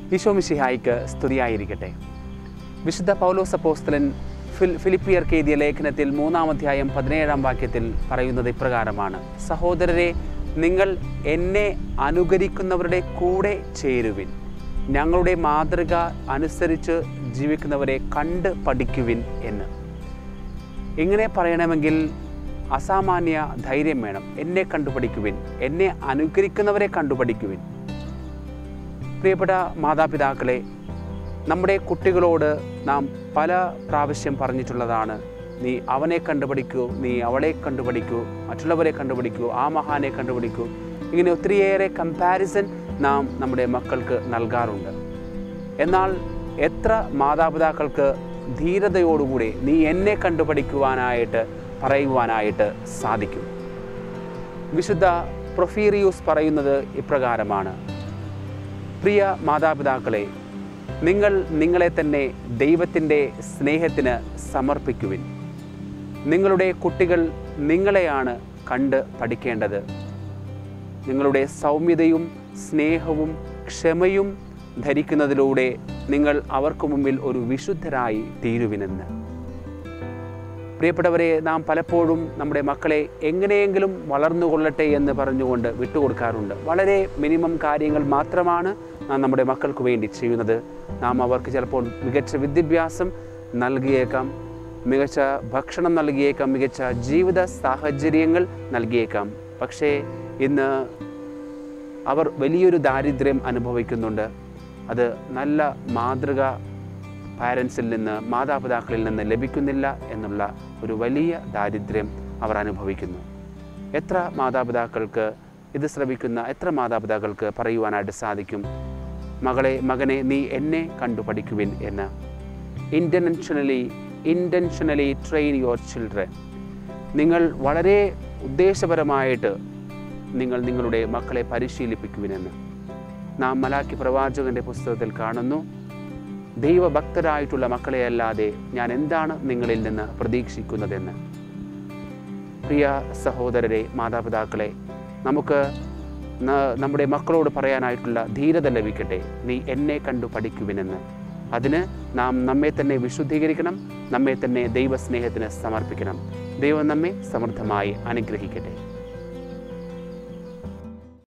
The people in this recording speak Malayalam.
ഈശോ മിശിഹായിക്ക് സ്തുതിയായിരിക്കട്ടെ. വിശുദ്ധ പൗലോസ് അപ്പോസ്തലൻ ഫിലിപ്പിയർക്ക് എഴുതിയ ലേഖനത്തിൽ 3-ാം അധ്യായം 17-ാം വാക്യത്തിൽ പറയുന്നത് ഇപ്രകാരമാണ്: സഹോദരരെ, നിങ്ങൾ എന്നെ അനുകരിക്കുന്നവരുടെ കൂടെ ചേരുവിൻ, ഞങ്ങളുടെ മാതൃക അനുസരിച്ച് ജീവിക്കുന്നവരെ കണ്ട് പഠിക്കുവിൻ എന്ന്. ഇങ്ങനെ പറയണമെങ്കിൽ അസാമാന്യ ധൈര്യം വേണം. എന്നെ കണ്ടുപഠിക്കുവിൻ, എന്നെ അനുകരിക്കുന്നവരെ കണ്ടുപഠിക്കുവിൻ. പ്രിയപ്പെട്ട മാതാപിതാക്കളെ, നമ്മുടെ കുട്ടികളോട് നാം പല പ്രാവശ്യം പറഞ്ഞിട്ടുള്ളതാണ്, നീ അവനെ കണ്ടുപഠിക്കൂ, നീ അവളെ കണ്ടുപഠിക്കൂ, മറ്റുള്ളവരെ കണ്ടുപഠിക്കൂ, ആ മഹാനെ കണ്ടുപഠിക്കൂ. ഇങ്ങനെ ഒത്തിരിയേറെ കമ്പാരിസൺ നാം നമ്മുടെ മക്കൾക്ക് നൽകാറുണ്ട്. എന്നാൽ എത്ര മാതാപിതാക്കൾക്ക് ധീരതയോടുകൂടി നീ എന്നെ കണ്ടുപഠിക്കുവാനായിട്ട് പറയുവാനായിട്ട് സാധിക്കും? വിശുദ്ധ പ്രൊഫീറിയൂസ് പറയുന്നത് ഇപ്രകാരമാണ്: പ്രിയ മാതാപിതാക്കളെ, നിങ്ങൾ നിങ്ങളെ തന്നെ ദൈവത്തിൻ്റെ സ്നേഹത്തിന് സമർപ്പിക്കുവിൻ. നിങ്ങളുടെ കുട്ടികൾ നിങ്ങളെയാണ് കണ്ട് പഠിക്കേണ്ടത്. നിങ്ങളുടെ സൗമ്യതയും സ്നേഹവും ക്ഷമയും ധരിക്കുന്നതിലൂടെ നിങ്ങൾ അവർക്ക് മുമ്പിൽ ഒരു വിശുദ്ധരായി തീരുവിനെന്ന്. പ്രിയപ്പെട്ടവരെ, നാം പലപ്പോഴും നമ്മുടെ മക്കളെ എങ്ങനെയെങ്കിലും വളർന്നുകൊള്ളട്ടെ എന്ന് പറഞ്ഞുകൊണ്ട് വിട്ടുകൊടുക്കാറുണ്ട്. വളരെ മിനിമം കാര്യങ്ങൾ മാത്രമാണ് നാം നമ്മുടെ മക്കൾക്ക് വേണ്ടി ചെയ്യുന്നത്. നാം അവർക്ക് ചിലപ്പോൾ മികച്ച വിദ്യാഭ്യാസം നൽകിയേക്കാം, മികച്ച ഭക്ഷണം നൽകിയേക്കാം, മികച്ച ജീവിത സാഹചര്യങ്ങൾ നൽകിയേക്കാം. പക്ഷേ ഇന്ന് അവർ വലിയൊരു ദാരിദ്ര്യം അനുഭവിക്കുന്നുണ്ട്. അത് നല്ല മാതൃക പാരൻസിൽ നിന്ന്, മാതാപിതാക്കളിൽ നിന്ന് ലഭിക്കുന്നില്ല എന്നുള്ള ഒരു വലിയ ദാരിദ്ര്യം അവർ അനുഭവിക്കുന്നു. എത്ര മാതാപിതാക്കൾക്ക് ഇത് ശ്രവിക്കുന്ന എത്ര മാതാപിതാക്കൾക്ക് പറയുവാനായിട്ട് സാധിക്കും: മകനെ, നീ എന്നെ കണ്ടു പഠിക്കുവിൻ എന്ന്. Intentionally train your children. നിങ്ങൾ വളരെ ഉദ്ദേശപരമായിട്ട് നിങ്ങളുടെ മക്കളെ പരിശീലിപ്പിക്കുവിനെന്ന്. നാം മലാക്കി പ്രവാചകൻ്റെ പുസ്തകത്തിൽ കാണുന്നു: ദൈവഭക്തരായിട്ടുള്ള മക്കളെയല്ലാതെ ഞാൻ എന്താണ് നിങ്ങളിൽ നിന്ന് പ്രതീക്ഷിക്കുന്നതെന്ന്. പ്രിയ സഹോദരരെ, മാതാപിതാക്കളെ, നമുക്ക് നമ്മുടെ മക്കളോട് പറയാനായിട്ടുള്ള ധീരത ലഭിക്കട്ടെ. നീ എന്നെ കണ്ടു പഠിക്കുവിനെന്ന്. അതിന് നാം നമ്മെ തന്നെ വിശുദ്ധീകരിക്കണം, നമ്മെ തന്നെ ദൈവസ്നേഹത്തിന് സമർപ്പിക്കണം. ദൈവം നമ്മെ സമൃദ്ധമായി അനുഗ്രഹിക്കട്ടെ.